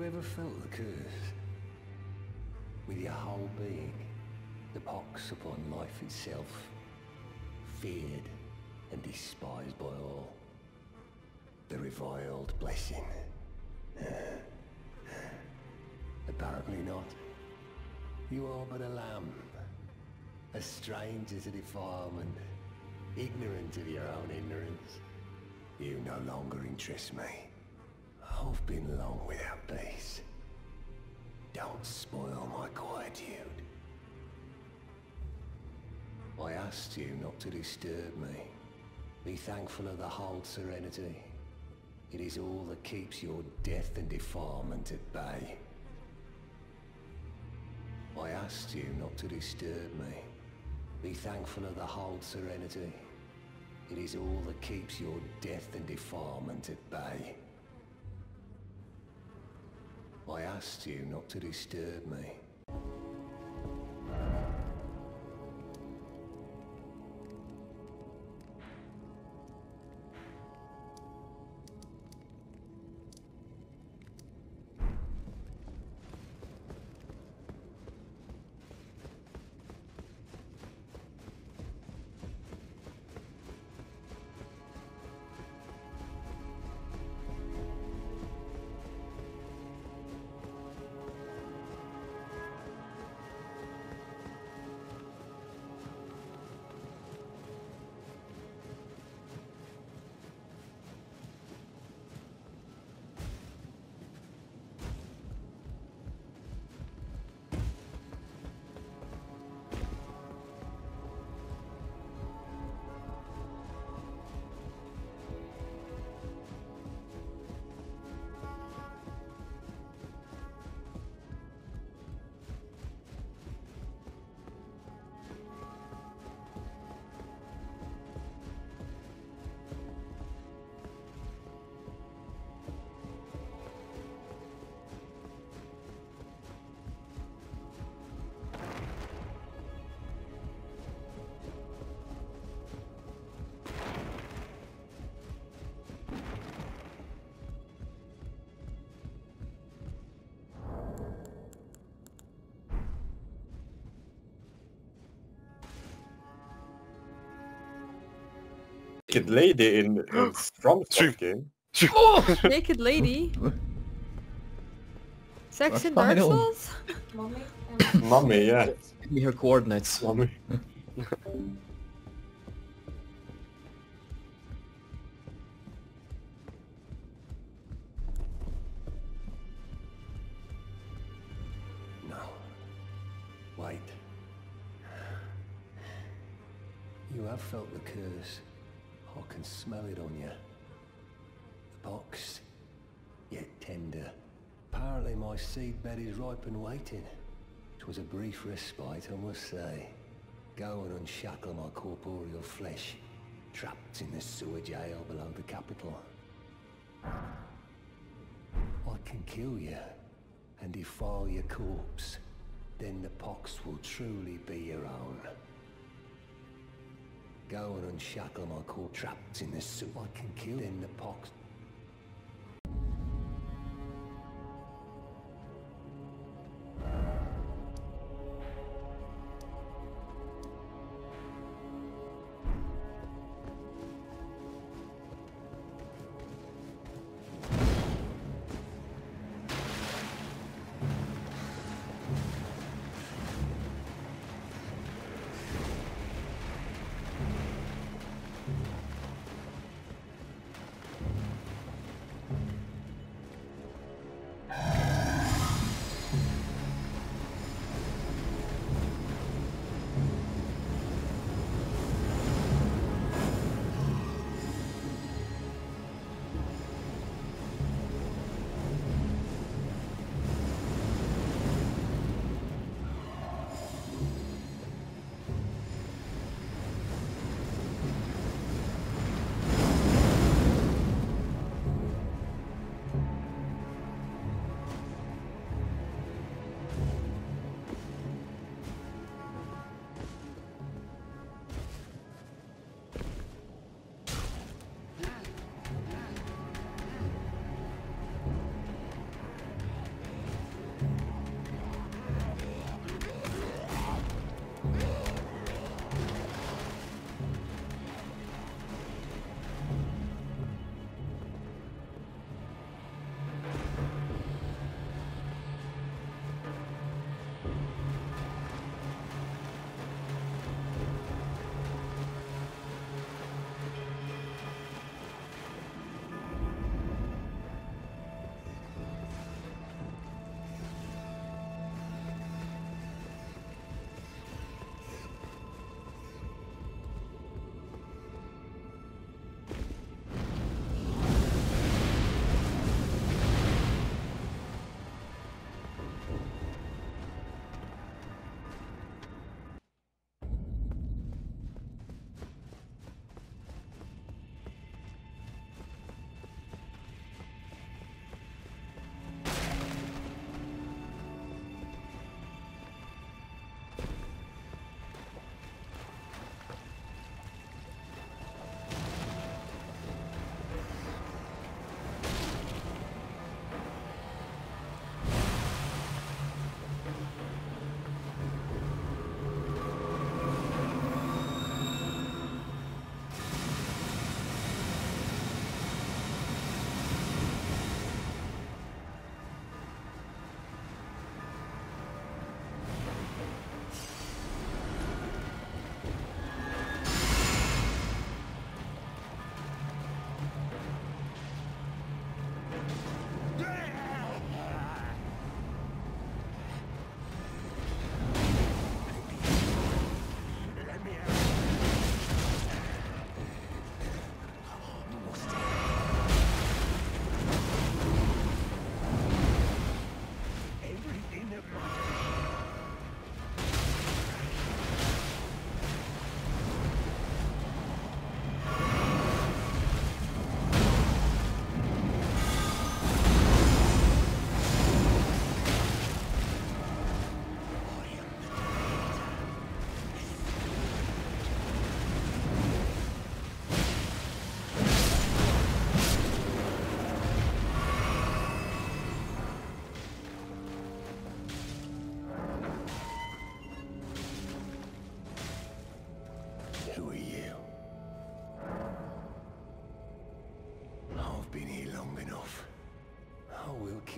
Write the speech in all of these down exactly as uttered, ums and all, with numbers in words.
ever felt the curse? With your whole being, the pox upon life itself, feared and despised by all. The reviled blessing. Apparently not. You are but a lamb, a stranger to defilement, ignorant of your own ignorance. You no longer interest me. I've been long without peace. Don't spoil my quietude. I asked you not to disturb me. Be thankful of the whole serenity. It is all that keeps your death and defilement at bay. I asked you not to disturb me. Be thankful of the whole serenity. It is all that keeps your death and defilement at bay. I asked you not to disturb me. Naked lady in, in From game. Oh, naked lady. Sex in Dark Souls? Mommy? Mummy, yeah. Give me her coordinates. Mummy. No. Wait. You have felt the curse. I can smell it on you. The box, yet tender. Apparently my seedbed is ripe and waiting. 'Twas a brief respite, I must say. Go and unshackle my corporeal flesh, trapped in the sewer jail below the capital. I can kill you and defile your corpse. Then the pox will truly be your own. Go and unshackle my core trapped in the soup. I can kill in the pox.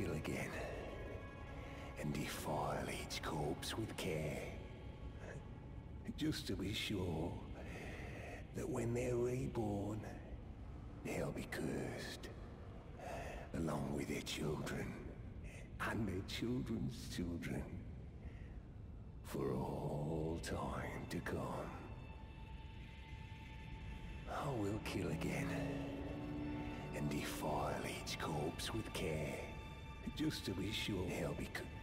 kill again and defile each corpse with care, just to be sure that when they're reborn, they'll be cursed, along with their children and their children's children, for all time to come. I will kill again and defile each corpse with care, just to be sure they'll be cursed.